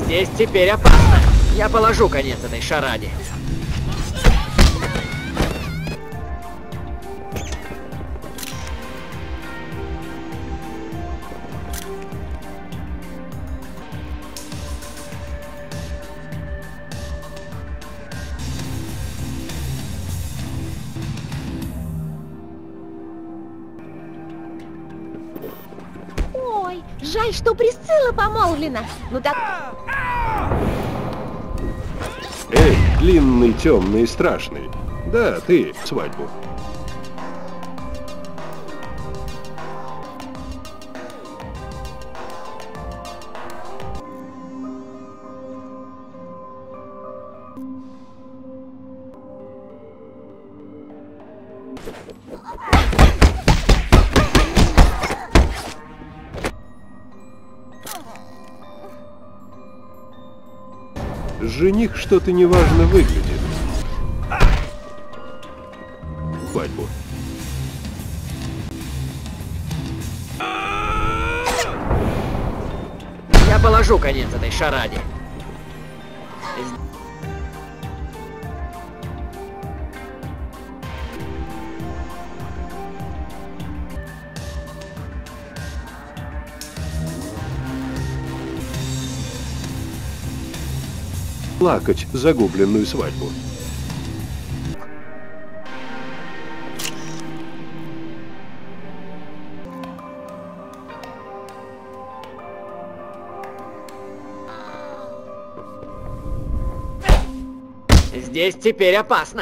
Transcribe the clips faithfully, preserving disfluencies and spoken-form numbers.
Здесь теперь опасно. Я положу конец этой шараде. Ой, жаль, что Присцилла помолвлена. Ну так... Эй, длинный, темный и страшный. Да, ты, свадьбу. Жених что-то неважно выглядит. Свадьбу. Я положу конец этой шараде. Плакать загубленную свадьбу. Здесь теперь опасно.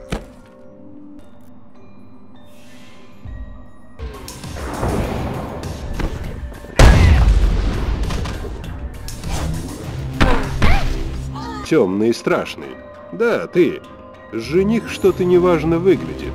Темный и страшный. Да, ты. Жених что-то неважно выглядит.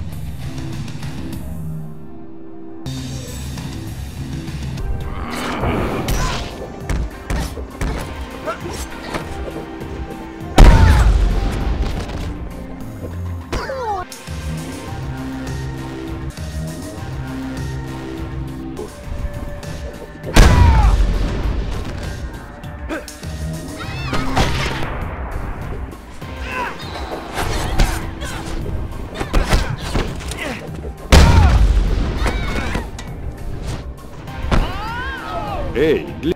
Эй, для...